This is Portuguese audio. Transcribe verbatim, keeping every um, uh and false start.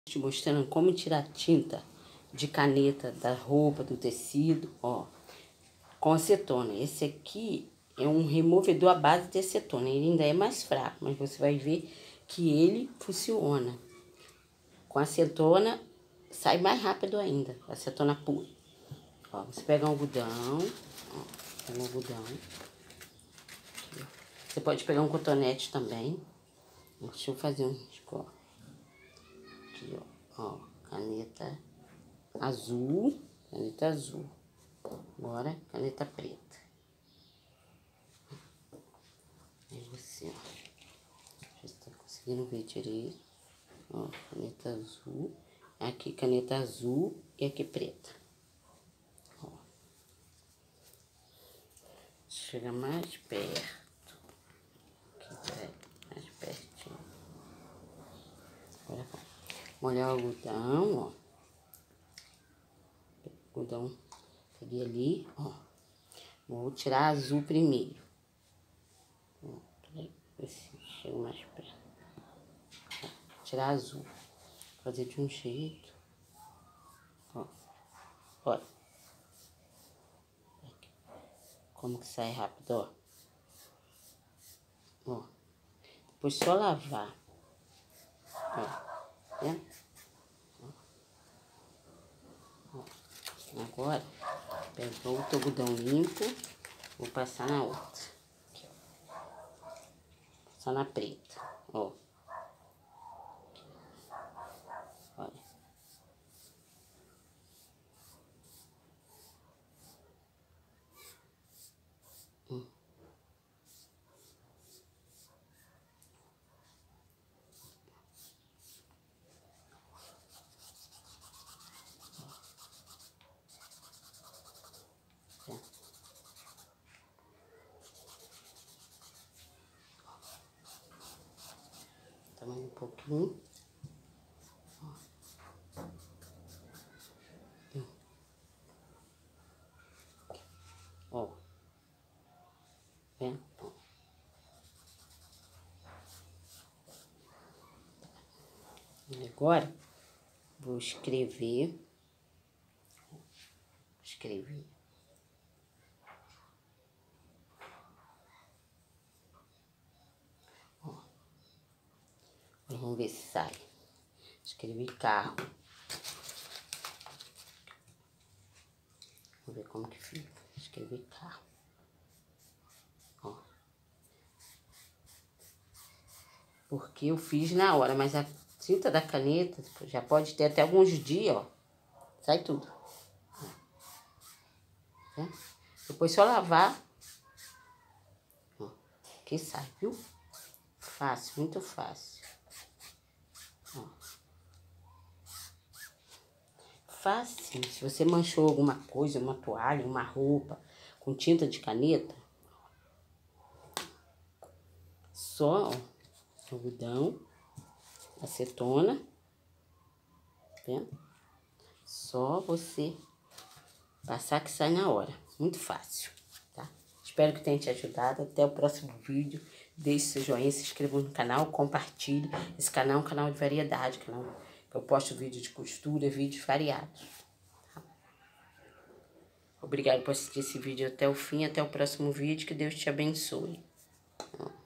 Te mostrando como tirar a tinta de caneta da roupa, do tecido, ó, com acetona. Esse aqui é um removedor à base de acetona, ele ainda é mais fraco, mas você vai ver que ele funciona. Com acetona sai mais rápido ainda, acetona pura. Ó, você pega um algodão, ó, pega um algodão. Aqui, você pode pegar um cotonete também. Deixa eu fazer um, ó. Aqui, ó, ó, caneta azul, caneta azul. Agora, caneta preta. Aí você, ó, já está conseguindo ver direito. Ó, caneta azul. Aqui, caneta azul e aqui preta. Ó. Chega mais perto. Aqui, peraí, mais pertinho. Agora, molhar o algodão, ó. Algodão, peguei ali, ó. Vou tirar azul primeiro. Ó, peraí, ver se chega mais perto. Ó, tirar azul. Fazer de um jeito. Ó, olha. Aqui. Como que sai rápido, ó. Ó. Depois só lavar. Ó, tá vendo? Agora, pega outro algodão limpo, vou passar na outra. Aqui, ó. Passar na preta, ó. Olha. Hum. Também um pouquinho. Ó. Vendo? Ó. E agora, vou escrever. Escrever. Ó. Vamos ver se sai. Escrevi carro. Vamos ver como que fica. Escrevi carro. Ó. Porque eu fiz na hora, mas a tinta da caneta já pode ter até alguns dias, ó. Sai tudo. Ó. Depois só lavar. Ó. Que sai, viu? Fácil, muito fácil. Ó. Fácil. Se você manchou alguma coisa, uma toalha, uma roupa, com tinta de caneta, só, ó, algodão, acetona, tá vendo? Só você passar que sai na hora. Muito fácil, tá? Espero que tenha te ajudado. Até o próximo vídeo. Deixe seu joinha, se inscreva no canal, compartilhe. Esse canal é um canal de variedade, canal que eu posto vídeo de costura, vídeos variados. Tá? Obrigado por assistir esse vídeo até o fim. Até o próximo vídeo. Que Deus te abençoe.